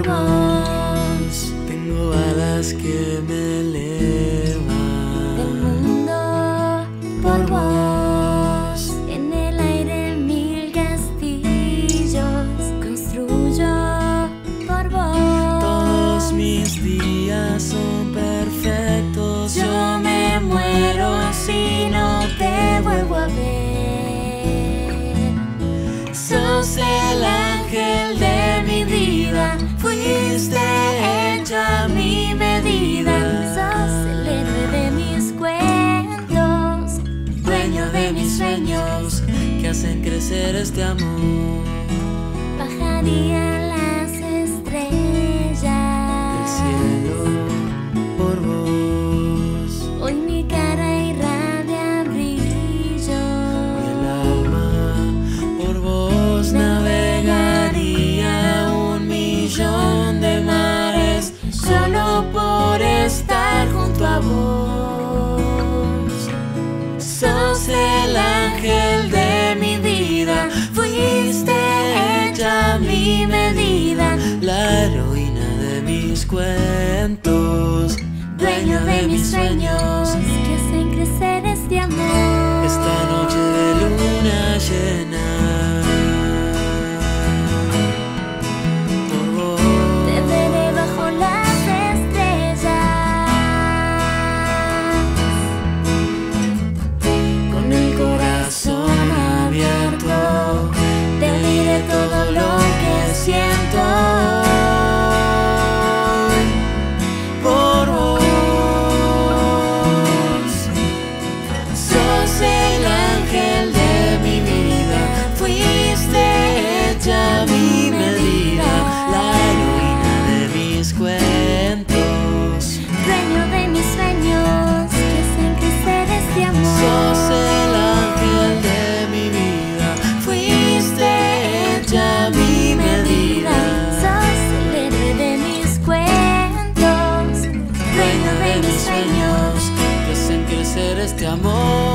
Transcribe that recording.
por vos. Tengo alas que me elevan Del mundo por vos. En el aire 1000 castillos construyo por vos. Todos mis días son perfectos. Yo me muero si no te vuelvo a ver. Sos el ángel de mi vida, fuiste hecha a mi medida. Sos el héroe de mis cuentos, Dueño de mis sueños que hacen crecer este amor. bajaría las estrellas El cielo por vos, hoy mi cara irradia brillo. el alma por vos navegaría 1.000.000 de mares solo por estar junto a vos. Sos el ángel de mi vida, fuiste hecha a mi medida, la heroína de mis cuentos, Dueño de mis sueños que hacen crecer este amor. esta noche de luna llena. Por vos, Te veré bajo las estrellas, con el corazón abierto, te diré todo lo que siento. por vos. Sos el ángel de mi vida, fuiste hecha a mi medida, la heroína de mis cuentos. Dueño de mis sueños que hacen crecer este amor. Sos el ángel de mi vida, fuiste hecha a mi medida, Sos el héroe de mis cuentos, dueño de mis sueños que hacen crecer este amor.